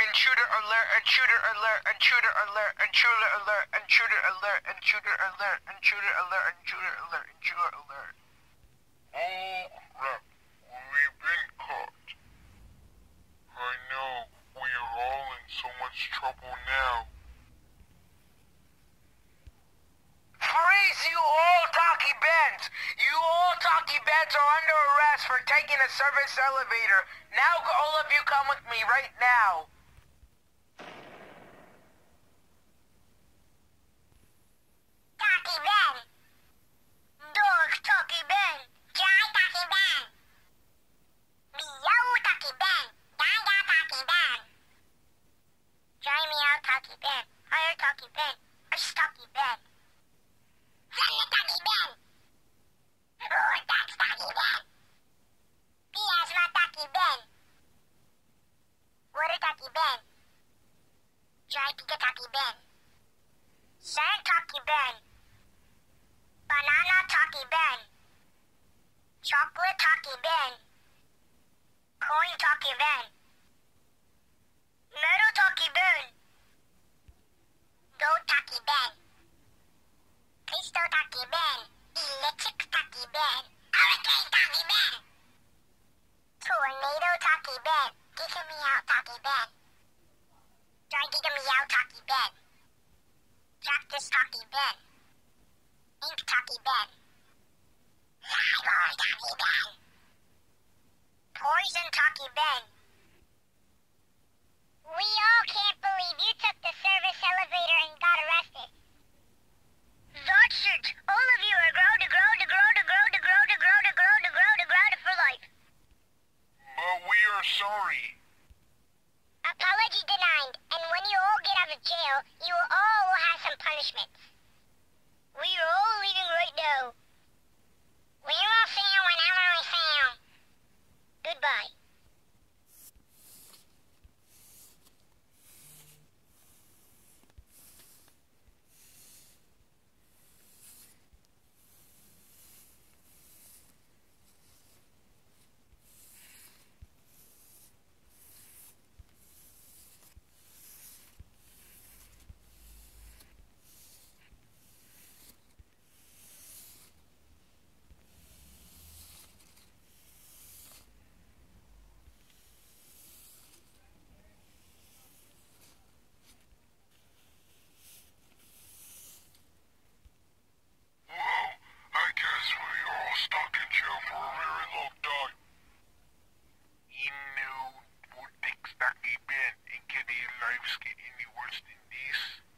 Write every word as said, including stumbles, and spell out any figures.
Intruder alert, intruder alert, intruder alert, intruder alert, intruder alert, intruder alert, intruder alert, intruder alert, intruder alert. Oh crap, we've been caught. I know, we are all in so much trouble now. Freeze, you all talkie beds! You all talkie beds are under arrest for taking a service elevator. Now all of you come with me right now. Talkie Ben! Dog Talkie Ben! Jai Talkie Ben! Meow Talkie Ben! Dada Talkie Ben! Jai Meow Talkie Ben! Higher Talkie Ben! Ice Talkie Ben! Hello Talkie Ben! Oh, that's Talkie Ben! Piasma Talkie Ben! Water Talkie Ben! Jai Pika Talkie Ben! Sand Talkie Ben! Banana Talkie Ben! Chocolate Talkie Ben! Coin Talkie Ben! Metal Talkie Ben! Goat Talkie Ben! Crystal Talkie Ben! Electric Talkie Ben! Hurricane Talkie Ben! Tornado Talkie Ben! Giga Meow Talkie Ben! Try Giga Meow Talkie Ben! Cactus Talkie Ben! Ink Talkie Ben! Cyborg Talkie Ben! Poison Talkie Ben! We all can't believe you took the service elevator and got arrested. That's it! All of you are grounded, grounded, grounded, grounded, grounded, grounded, grounded, grounded, grounded for life. But we are sorry. Apology denied, and when you all get out of jail, you all will have some punishments. We are all leaving right now. We will see you whenever we see you. Goodbye. I guess we are all stuck in jail for a very long time. You know, would expect Ben and get their lives get any worse than this?